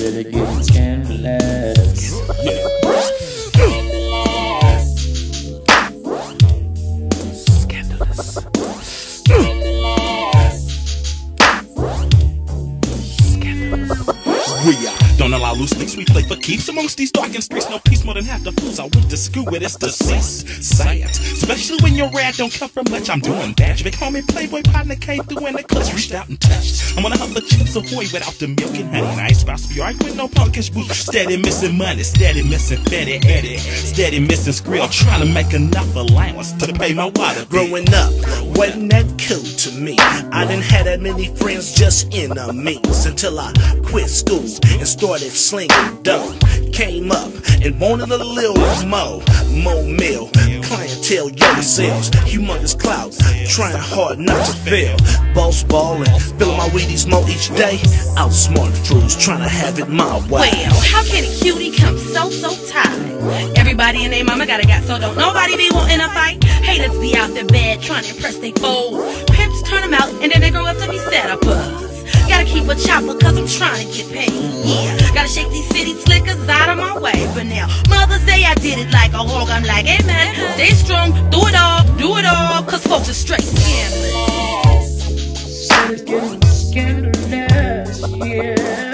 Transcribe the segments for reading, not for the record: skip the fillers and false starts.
really getting scandalous. Yeah. We don't allow loose leaks, we play for keeps amongst these darkened streets. No peace, more than half the fools I went to school with. It's deceased, say it. Especially when your rad don't come from much. I'm doing bad. Big homie Playboy partner came through in the clutch, reached out and touched. I'm gonna help the chips ahoy without the milk and honey. And I ain't supposed to be right with no punkish boo. Steady missing money, steady missing Fetty Eddie, steady missing Skrill, trying to make enough allowance to pay my water bill. Growing up wasn't that cool to me. I didn't have that many friends, just enemies, until I quit school and started slinging dough. Came up and wanted a little more meal. Clientele, yo sales, humongous clout, trying hard not to fail. Boss ballin', filling my Wheaties more each day. Outsmart fools, trying to have it my way. Well, how can a cutie come so tired? Everybody and their mama got a got, so don't nobody be wanting to fight. Haters be out there bad, trying to impress they foes. Pimps turn them out, and then they grow up to be set-uppers. Gotta keep a chopper, cause I'm trying to get paid, yeah. Gotta shake these city slickers out of my way. But now, Mother's Day, I did it like a hog. I'm like, hey man, stay strong, do it all, cause folks are straight scandalous. So it's getting scandalous, yeah.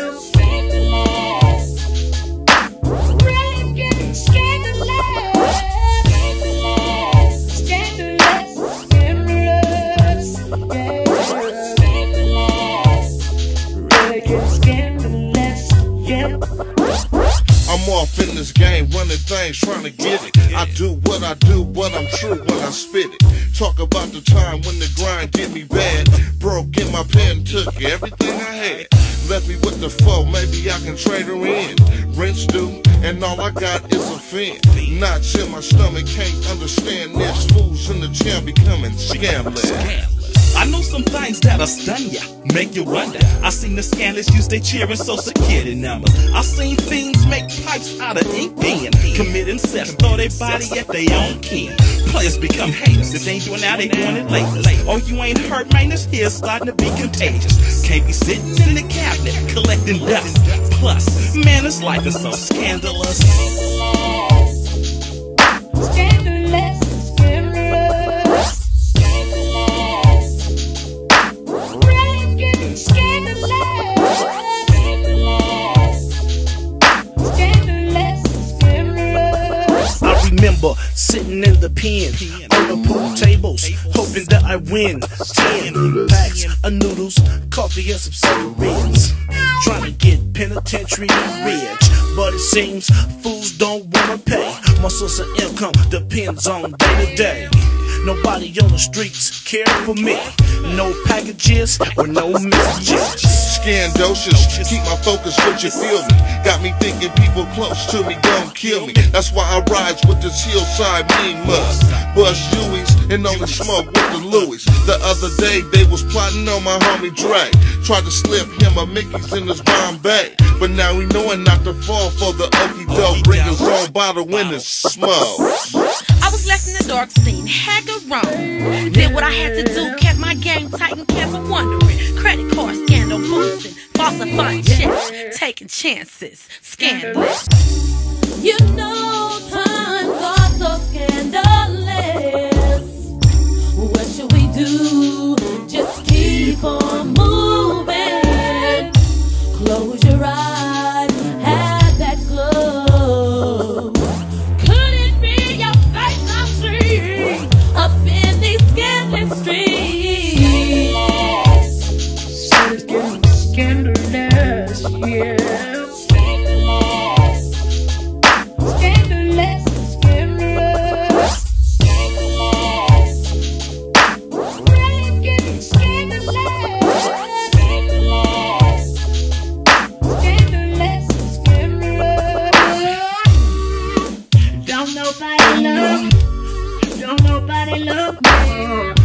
I'm off in this game, running things, trying to get it. I do what I do, but I'm true when I spit it. Talk about the time when the grind get me bad. Broke in my pen, took everything I had. Left me with the foe, maybe I can trade her in. Rent's due, and all I got is a fin. Knots in my stomach, can't understand this. Fools in the gym becoming scandalous. I know some things that'll stun ya, make you wonder. I seen the scandalous use their cheering social security numbers. I seen fiends make pipes out of ink pen, commit incest, throw their body at their own kin. Players become haters, if they ain't doing now, they doing it later. Oh, you ain't heard, man, this here's starting to be contagious. Can't be sitting in the cabinet, collecting dust. Plus, man, this life is so scandalous. Scandalous. Remember sitting in the pen on the pool tables, hoping that I win 10 packs of noodles, coffee, and some cigarettes. Trying to get penitentiary rich, but it seems fools don't wanna pay. My source of income depends on day to day. Nobody on the streets care for me. No packages or no messages. Scandalous, keep my focus, but you feel me. Got me thinking people close to me gon' kill me. That's why I rides with this hillside mean must. Bust Dewey's and only smoke with the Louis. The other day they was plotting on my homie Dre. Tried to slip him a Mickey's in his Bombay, but now he knowing not to fall for the okie doke. Bring his own bottle when it's smoke. I was left in the dark scene, had to roam. Did what I had to do, kept my game tight and kept on wondering. Credit card scandal, boosting, falsifying checks, taking chances, scandalous. You know times are so scandalous. What should we do? Just keep on moving. Close your eyes, have that glow. Could it be your face I'm seeing up in these scandalous streets? So it's getting scandalous, yeah. Don't nobody love me.